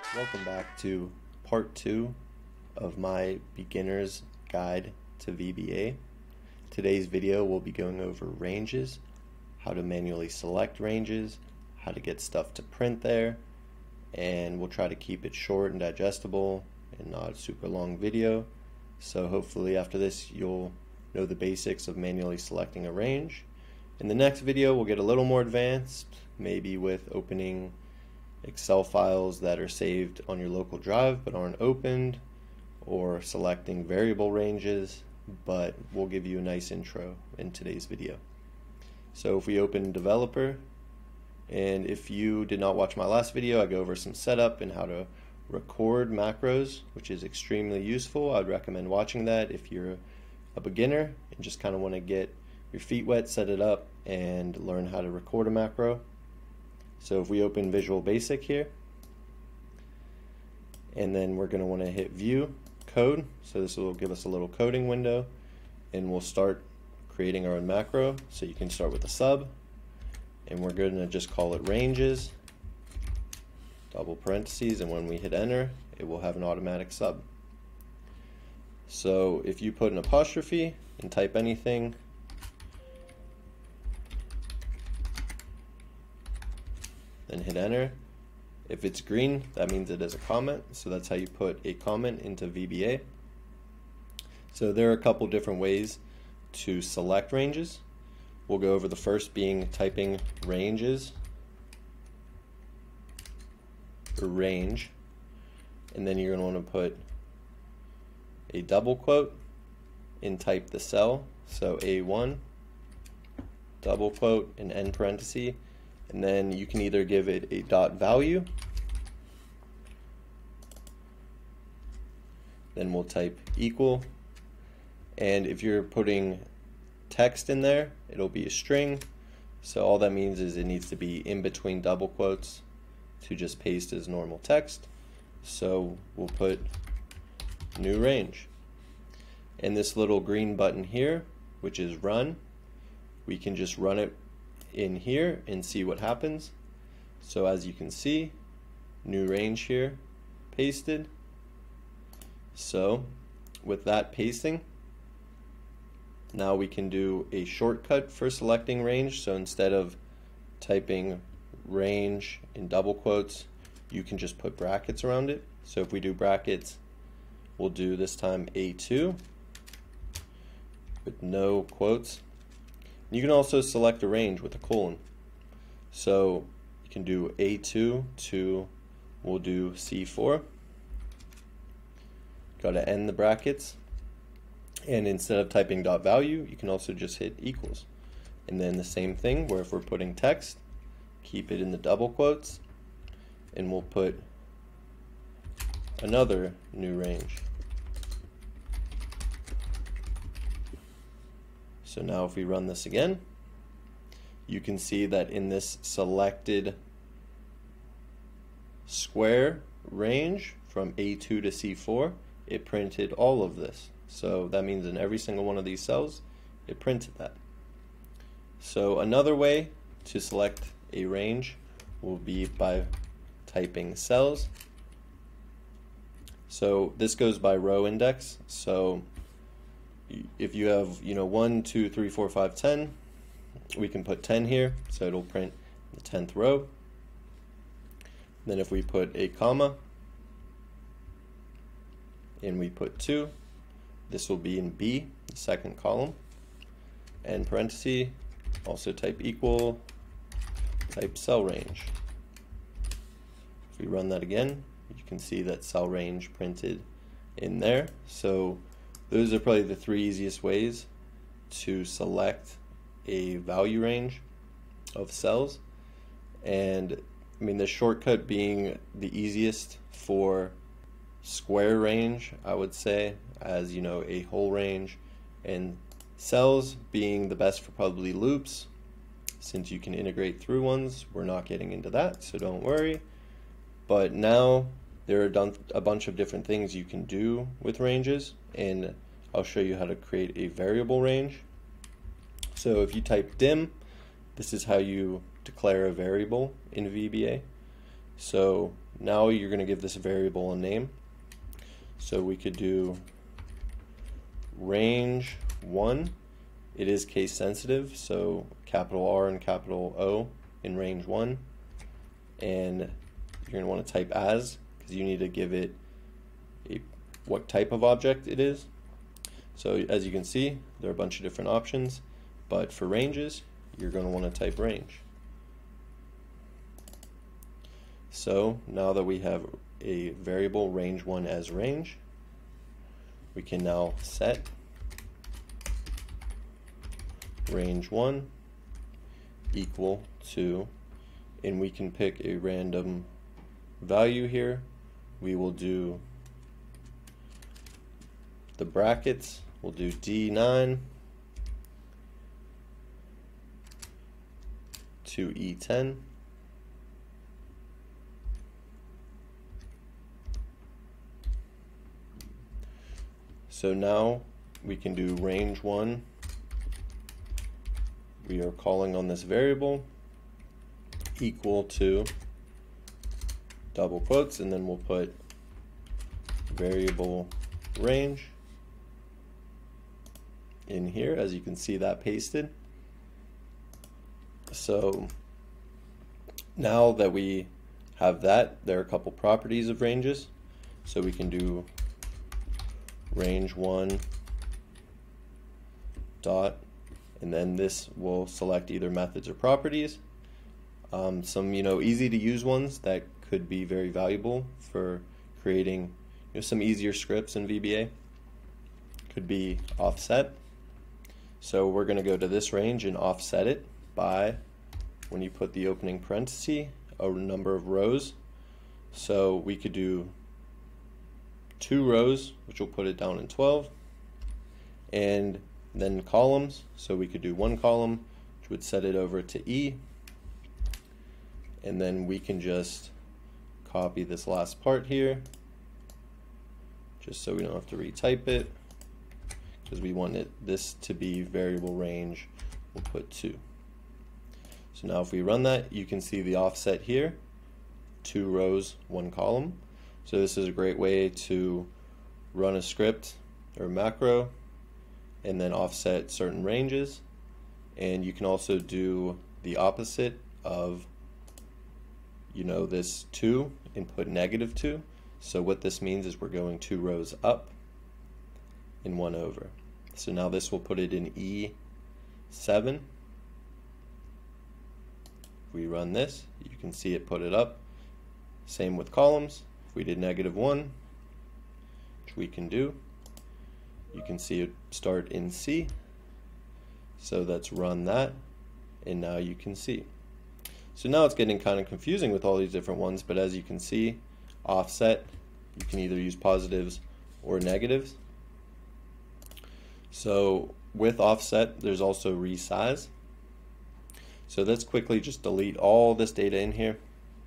Welcome back to part 2 of my beginner's guide to VBA. Today's video will be going over ranges, how to manually select ranges, how to get stuff to print there, and we'll try to keep it short and digestible and not a super long video. So hopefully after this you'll know the basics of manually selecting a range. In the next video we'll get a little more advanced, maybe with opening Excel files that are saved on your local drive but aren't opened, or selecting variable ranges, but we'll give you a nice intro in today's video. So if we open Developer, and if you did not watch my last video, I go over some setup and how to record macros, which is extremely useful. I'd recommend watching that if you're a beginner and just kind of want to get your feet wet, set it up, and learn how to record a macro. So if we open Visual Basic here, and then we're going to want to hit View, Code, so this will give us a little coding window, and we'll start creating our own macro. So you can start with a sub, and we're going to just call it ranges, double parentheses, and when we hit enter, it will have an automatic sub. So if you put an apostrophe and type anything, then hit enter. If it's green, that means it is a comment, so that's how you put a comment into VBA. So there are a couple different ways to select ranges. We'll go over the first being typing ranges, or range, and then you're going to want to put a double quote and type the cell, so A1, double quote, and end parenthesis. And then you can either give it a dot value, then we'll type equal, and if you're putting text in there, it'll be a string, so all that means is it needs to be in between double quotes to just paste as normal text. So we'll put new range, and this little green button here, which is run, we can just run it in here and see what happens. So as you can see, new range here pasted. So with that pasting, now we can do a shortcut for selecting range. So instead of typing range in double quotes, you can just put brackets around it. So if we do brackets, we'll do this time A2 with no quotes. You can also select a range with a colon. So you can do A2 to, we'll do C4. Got to end the brackets. And instead of typing dot value, you can also just hit equals. And then the same thing, where if we're putting text, keep it in the double quotes, and we'll put another new range. So now if we run this again, you can see that in this selected square range from A2 to C4, it printed all of this. So that means in every single one of these cells, it printed that. So another way to select a range will be by typing cells. So this goes by row index. So if you have 1, 2, 3, 4, 5, 10, we can put 10 here, so it'll print the 10th row. Then if we put a comma and we put 2, this will be in B, the second column, and parenthesis, also type equal, type cell range. If we run that again, you can see that cell range printed in there. So those are probably the three easiest ways to select a value range of cells. And I mean, the shortcut being the easiest for square range, I would say, as a whole range, and cells being the best for probably loops, since you can integrate through ones. We're not getting into that, so don't worry. But now there are a bunch of different things you can do with ranges, and I'll show you how to create a variable range. So if you type dim, this is how you declare a variable in VBA. So now you're going to give this variable a name. So we could do range 1. It is case sensitive, so capital R and capital O in range 1. And you're going to want to type as, because you need to give it what type of object it is. So as you can see, there are a bunch of different options, but for ranges, you're going to want to type range. So now that we have a variable range1 as range, we can now set range1 equal to, and we can pick a random value here. We will do the brackets, we'll do D9 to E10. So now we can do range1. We are calling on this variable equal to double quotes, and then we'll put variable range in here. As you can see, that pasted. So now that we have that, there are a couple properties of ranges. So we can do range1 dot, and then this will select either methods or properties. Some easy to use ones that could be very valuable for creating some easier scripts in VBA could be offset. So we're going to go to this range and offset it by, when you put the opening parenthesis, a number of rows. So we could do 2 rows, which will put it down in 12, and then columns. So we could do 1 column, which would set it over to E, and then we can just copy this last part here, just so we don't have to retype it, because we want this to be variable range. We'll put 2. So now if we run that, you can see the offset here, 2 rows, 1 column. So this is a great way to run a script or macro and then offset certain ranges. And you can also do the opposite of this 2 and put -2. So what this means is we're going 2 rows up and 1 over. So now this will put it in E7. If we run this, you can see it put it up. Same with columns. If we did -1, which we can do, you can see it start in C. So let's run that, and now you can see. So now it's getting kind of confusing with all these different ones, but as you can see, offset, you can either use positives or negatives. So with offset, there's also resize. So let's quickly just delete all this data in here.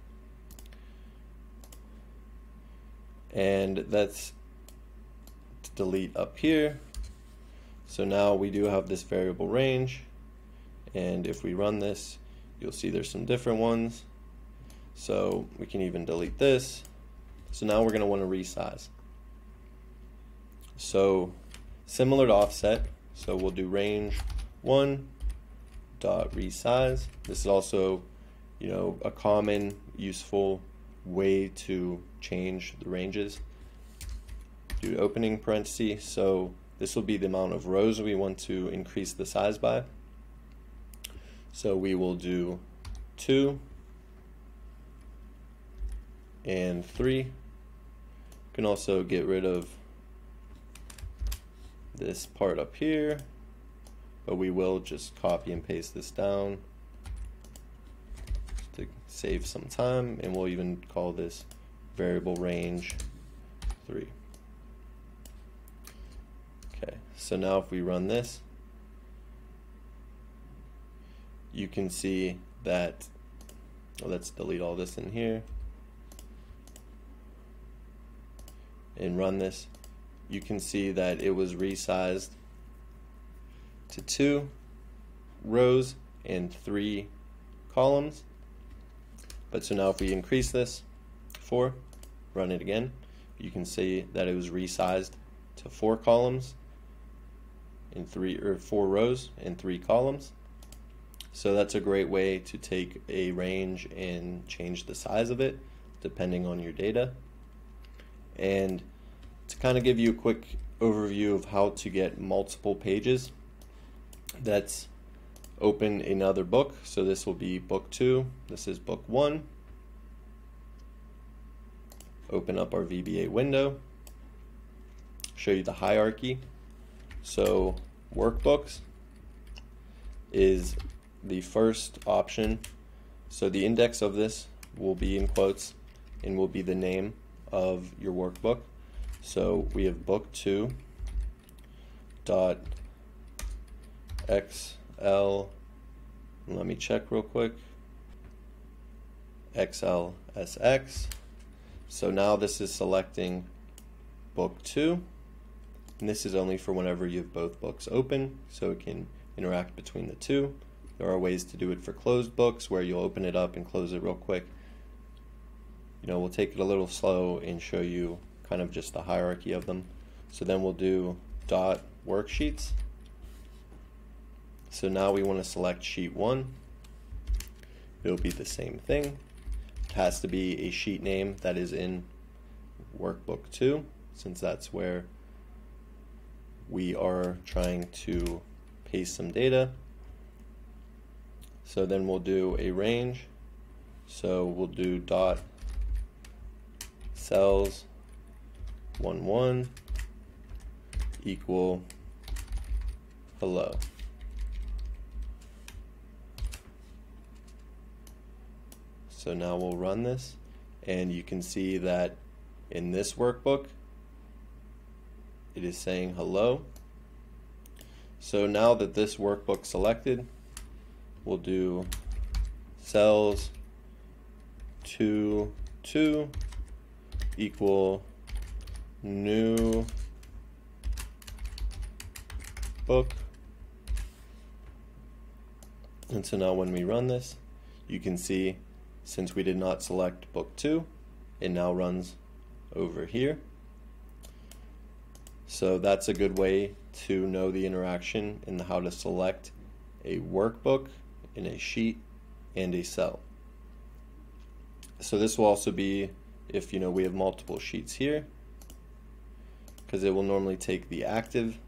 And let's delete up here. So now we do have this variable range, and if we run this, you'll see there's some different ones. So we can even delete this. So now we're going to want to resize. So similar to offset, so we'll do range1 dot resize. This is also a common useful way to change the ranges. Do opening parenthesis, so this will be the amount of rows we want to increase the size by. So we will do 2 and 3. You can also get rid of this part up here, but we will just copy and paste this down to save some time, and we'll even call this variable range 3. Okay, so now if we run this, you can see that, let's delete all this in here and run this. You can see that it was resized to 2 rows and 3 columns. But so now if we increase this 4, run it again, you can see that it was resized to 4 columns in 4 rows and 3 columns. So that's a great way to take a range and change the size of it depending on your data. And to kind of give you a quick overview of how to get multiple pages, that's open another book. So this will be book 2, this is book 1. Open up our VBA window, show you the hierarchy. So workbooks is the first option. So the index of this will be in quotes and will be the name of your workbook. So we have book 2 dot XL, let me check real quick, XLSX. So now this is selecting book 2, and this is only for whenever you have both books open, so it can interact between the two. There are ways to do it for closed books where you'll open it up and close it real quick. We'll take it a little slow and show you kind of just the hierarchy of them. So then we'll do dot worksheets. So now we want to select sheet 1. It'll be the same thing. It has to be a sheet name that is in workbook 2, since that's where we are trying to paste some data. So then we'll do a range. So we'll do dot cells 11 equal hello. So now we'll run this, and you can see that in this workbook it is saying hello. So now that this workbook selected, we'll do cells 2 equal new book. And so now when we run this, you can see, since we did not select book 2, it now runs over here. So that's a good way to know the interaction and how to select a workbook in a sheet and a cell. So this will also be if we have multiple sheets here, because it will normally take the active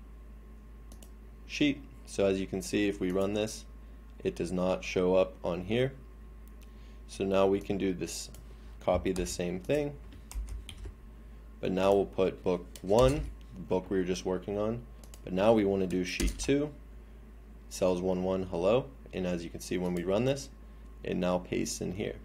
sheet. So as you can see, if we run this, it does not show up on here. So now we can do this, copy the same thing, but now we'll put book 1, the book we were just working on, but now we want to do sheet 2, cells 11 hello, and as you can see when we run this, it now pastes in here.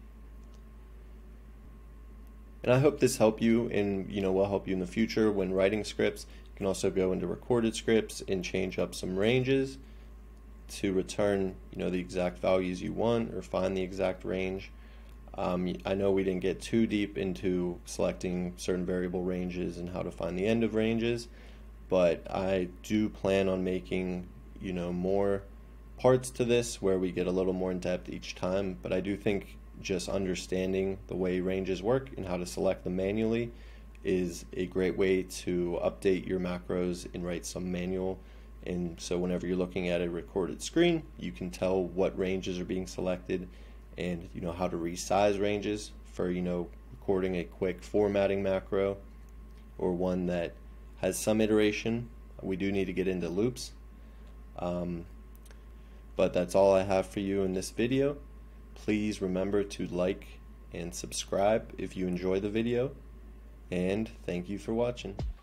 And I hope this helped you, and will help you in the future when writing scripts. You can also go into recorded scripts and change up some ranges to return the exact values you want, or find the exact range. I know we didn't get too deep into selecting certain variable ranges and how to find the end of ranges, but I do plan on making more parts to this where we get a little more in depth each time. But I do think just understanding the way ranges work and how to select them manually is a great way to update your macros and write some manual. And so whenever you're looking at a recorded screen, you can tell what ranges are being selected, and how to resize ranges for recording a quick formatting macro or one that has some iteration. We do need to get into loops, but that's all I have for you in this video. Please remember to like and subscribe if you enjoy the video, and thank you for watching.